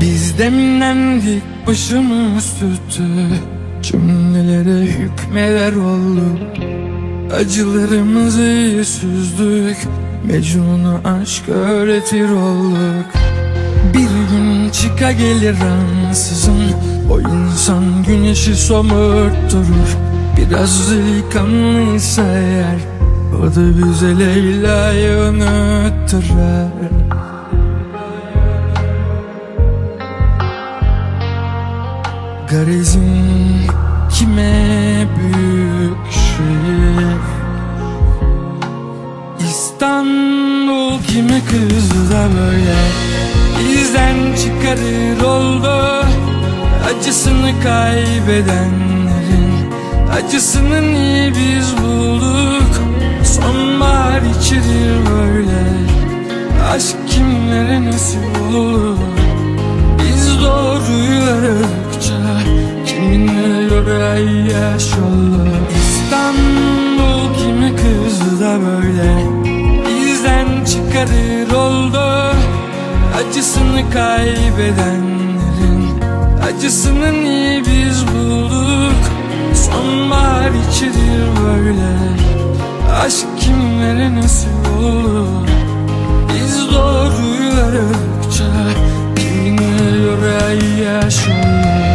Biz demlendik, başımız tüttü, cümlelere hükmeder olduk. Acılarımızı süzdük, Mecnun'u aşk öğretir olduk. Bir gün çıka gelir ansızın, o insan güneşi somurtturur. Biraz delikanlıysa eğer, o da bize Leyla'yı unutturur. Garezin kime büyük şehir, İstanbul kime kızdı da böyle bizden çıkarır oldu. Acısını kaybedenlerin acısını niye biz bulduk? Sonbahar içerir böyle, aşk kimlere nasip olur? Biz doğruyu aradıkça kiminle yoray yaş olur. İstanbul kime kızdı da böyle bizden çıkarır oldu. Acısını kaybedenlerin acısını niye biz bulduk? Sonbahar içerir böyle, aşk kimlere nasip olur? Biz doğruyu aradıkça kiminle yoray yaş olur.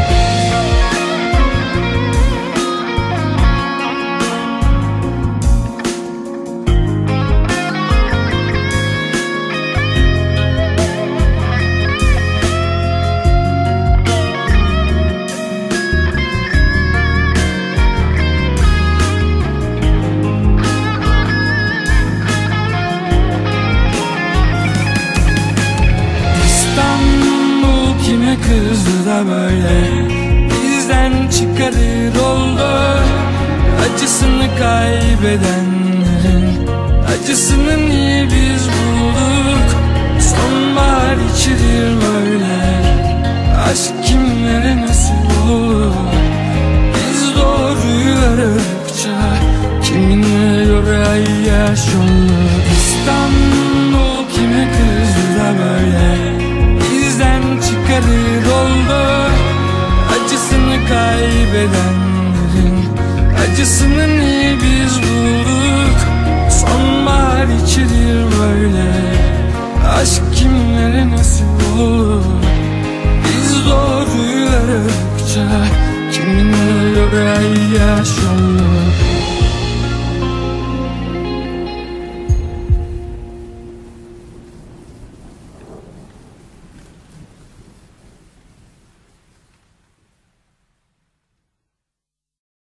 Kızdı da böyle bizden çıkarır oldu. Acısını kaybedenlerin acısını niye biz bulduk? Sonbahar içerir böyle, aşk kimlere nasip olur? Biz doğruyu aradıkça kiminle yoray yaş olur. İstanbul kime kızdı da böyle bizden çıkarır oldu. Acısını kaybedenlerin acısını niye biz bulduk? Sonbahar içerir böyle, aşk kimlere nasip olur? Biz doğruyu aradıkça kiminle yoray yaş olur.